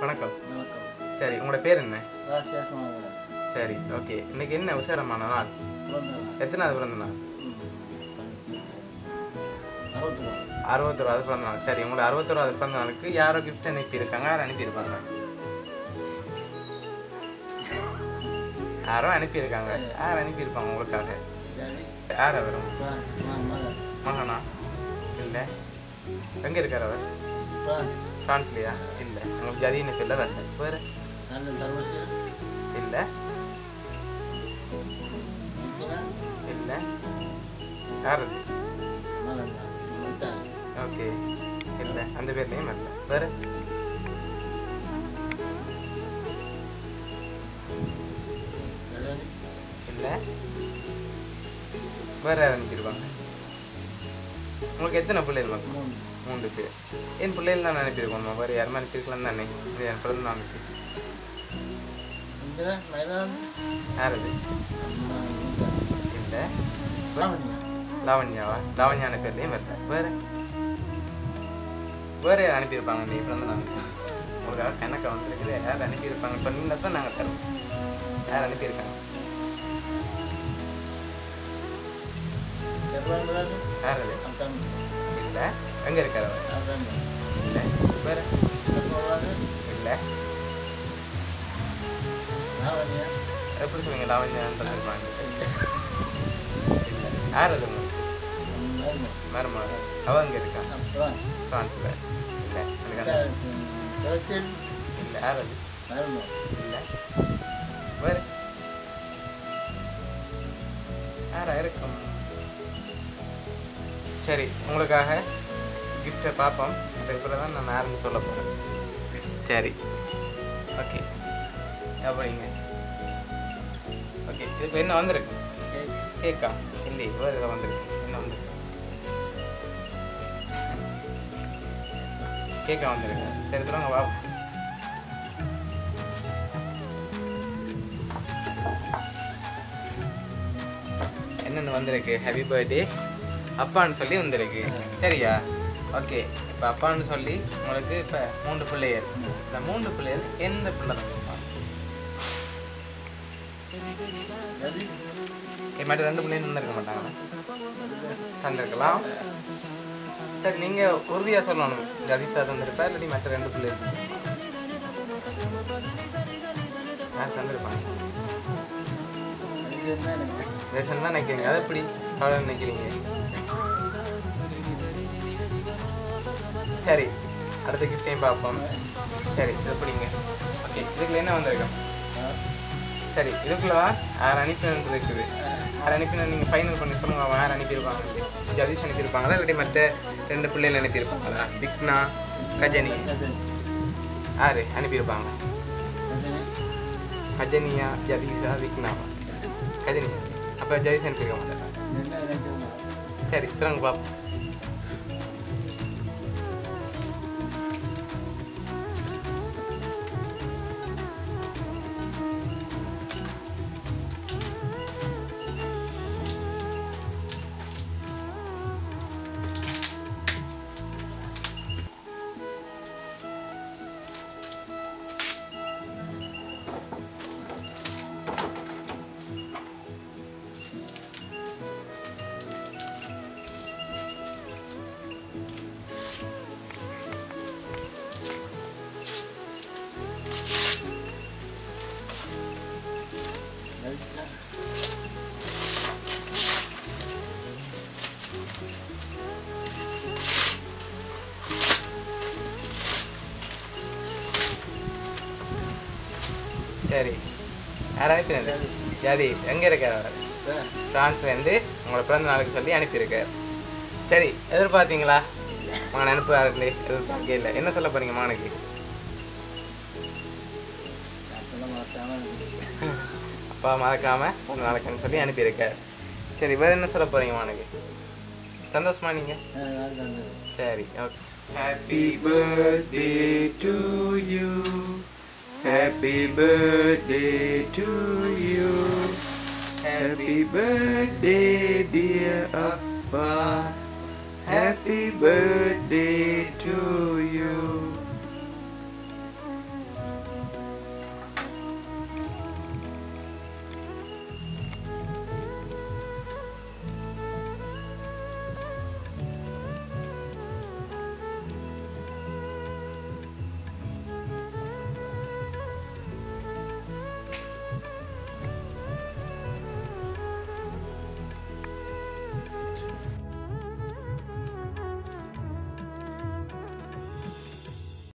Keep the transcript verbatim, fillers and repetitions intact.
வணக்கம். சரி, உங்களோட பேர் என்ன? சரி, ஓகே. இன்னைக்கு என்ன விசேடமான நாள்? எத்தனாவது பிறந்த நாள்? அறுபத்தோராவது பிறந்த நாள். சரி, உங்களோட அறுபத்தோராவது பிறந்த நாளுக்கு யாரோ கிஃப்ட் அனுப்பியிருக்காங்க. யாரும் அனுப்பியிருப்பாங்க? யாரோ அனுப்பியிருக்காங்க. யார் அனுப்பியிருப்பாங்க உங்களுக்காக? யார் அவரும்? மகனா? இல்லை. எங்கே இருக்கார் அவர்? பிரான்ஸ்லையா? இல்லை. உங்களுக்கு ஜதின்னு பேரில் வரல. வேறு? இல்லை. இல்லை. யார் அது? ஓகே, இல்லை. அந்த பேர்லையும் வரல. வேறு? இல்லை. வேறு யார் அனுப்பியிருப்பாங்க? உங்களுக்கு எத்தனை பிள்ளைகள் மக்கள்? மூன்று பேர். என் பிள்ளைகள் தான் அனுப்பியிருக்கோம்மா. வேறு யாருமே அனுப்பியிருக்கலாம் தானே? இது என் பிறந்த நாளுக்கு. யார் அது? இல்லை. லாவண்யாவா? லாவண்யான பேர்லையும் வரல. வேறு? வேறு யார் அனுப்பியிருப்பாங்க நீ பிறந்த நாளுக்கு? உங்களுக்கு கணக்கை வந்துருக்குது. யார் அனுப்பியிருப்பாங்க சொன்னீங்கன்னா தான் நாங்கள் தருவோம். யார் அனுப்பியிருக்காங்க? யார் அது? இல்லை. எங்கே இருக்கார் அவர்? இல்லை. வேறு? இல்லை. எப்படி சொல்லுங்க? லாவண்யான்னு சொல்லிருப்பாங்க. இல்லை. யார் அது? மருமா? அவ அங்கே இருக்கா? ஃப்ரான்ஸில். இல்லை. எனக்கு இல்லை. யார் அது? இல்லை. வேறு? யாரா இருக்கும்? சரி, உங்களுக்காக கிஃப்டை பார்ப்போம். அதுக்கப்புறம் தான் நான் யாருன்னு சொல்ல போகிறேன். சரி, ஓகே. அப்படிங்க. ஓகே, இப்போ என்ன வந்திருக்கு? கேக்கா? இல்லை, வேறு இதை வந்திருக்கு. என்ன வந்திருக்கு? கேக்கா வந்திருக்கு. சரி, தருவாங்க வா. என்னென்னு வந்திருக்கு? ஹாப்பி பர்த்டே அப்பான்னு சொல்லி வந்திருக்கு. சரியா? ஓகே. இப்போ அப்பான்னு சொல்லி உங்களுக்கு இப்போ மூன்று பிள்ளையர். இந்த மூன்று பிள்ளையர் எந்த பிள்ளை தான் என் மட்டும் ரெண்டு பிள்ளைங்க தந்திருக்க மாட்டாங்களா? தந்திருக்கலாம். சரி, நீங்கள் உறுதியாக சொல்லணும். ஜதிஷா தந்திருப்பா இல்லாட்டி மற்ற ரெண்டு பிள்ளைங்க யார் தந்திருப்பாங்க? ரேஷன் தான் நினைக்கிறீங்க. அதை எப்படி அவ்வளோ நினைக்கிறீங்க? சரி, அடுத்த கிஃப்டையும் பார்ப்போம். சரி, இது பிடிங்க. ஓகே, இதுக்குள்ள என்ன வந்திருக்கோம்? சரி, இதுக்குள்ள யார் அனுப்பினு இருக்குது. யார் அனுப்பினா நீங்கள் ஃபைனல் பண்ணி சொல்லுங்க. அவன் யார் அனுப்பியிருப்பாங்க? ஜதீஷ் அனுப்பியிருப்பாங்களா இல்லாட்டி மற்ற ரெண்டு பிள்ளைகள் அனுப்பியிருப்பாங்களா? விக்னா, கஜனி யார் அனுப்பியிருப்பாங்க? கஜனியா, ஜதீஷா, விக்னாவா? கஜனியா. அப்போ ஜதீஷ் அனுப்பியிருக்க மாட்டேன். சரி, திரும்ப பார்ப்போம். சரி, யார் அனுப்பினது? ஜதீஷ். எங்கே இருக்கார் அவர்? ஃப்ரான்ஸ்லேருந்து உங்களை பிறந்த நாளுக்கு சொல்லி அனுப்பியிருக்கார். சரி, எதிர்பார்த்தீங்களா? மகன் அனுப்புவாருன்னு எதிர்பார்க்க இல்லை. என்ன சொல்ல போகிறீங்க மகனுக்கு? அப்பா மறக்காமல் பிறந்த நாளுக்குன்னு சொல்லி அனுப்பியிருக்கார். சரி, வேறு என்ன சொல்ல போகிறீங்க மகனுக்கு? சந்தோஷமா நீங்கள்? சரி, okay. Happy birthday to you. Happy birthday to you. Happy birthday dear Appa. Happy birthday to you.